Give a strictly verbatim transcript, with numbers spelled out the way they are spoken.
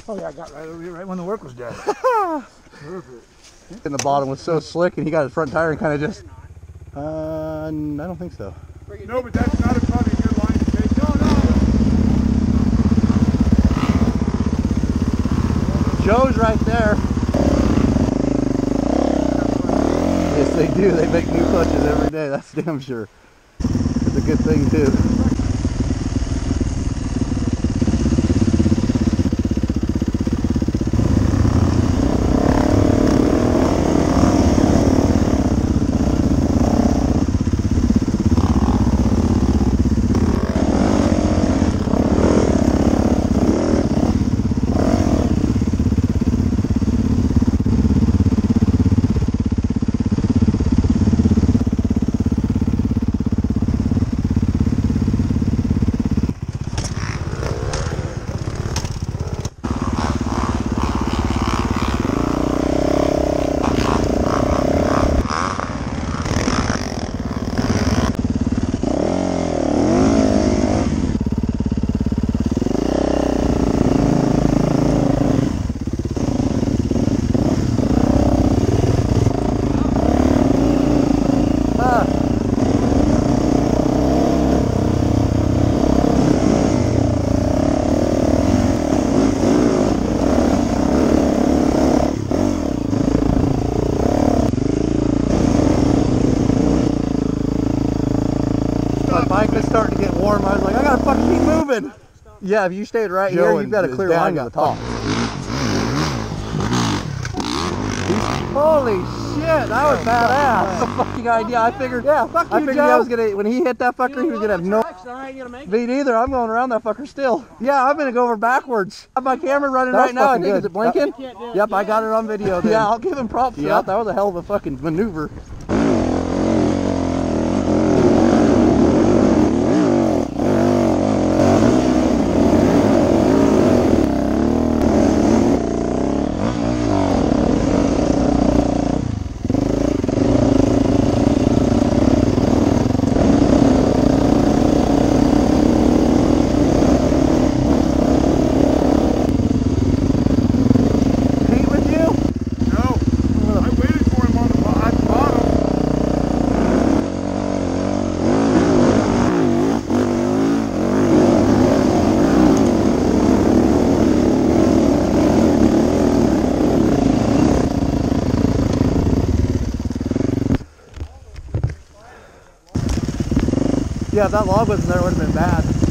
Oh yeah, I got right over here right when the work was done. Perfect. And the bottom was so slick, and he got his front tire and kind of just. Uh, I don't think so. No, but that's not a probably a good line to take. No, no. Joe's right there. Yes, they do. They make new clutches every day. That's damn sure. It's a good thing too. My bike was starting to get warm. I was like, I gotta fucking keep moving. Yeah, if you stayed right Joe here, you've got a clear line to the top. Holy shit, that was badass. That's a fucking idea. I figured, yeah, fuck you, I figured Joe. I was gonna, when he hit that fucker, he was gonna have no beat either. I'm going around that fucker still. Yeah, I'm gonna go over backwards. I have my camera running right now. I think, is it blinking? Yep, I got it on video then. Yeah, I'll give him props for that. That was a hell of a fucking maneuver. Yeah, if that log wasn't there, it would have been bad.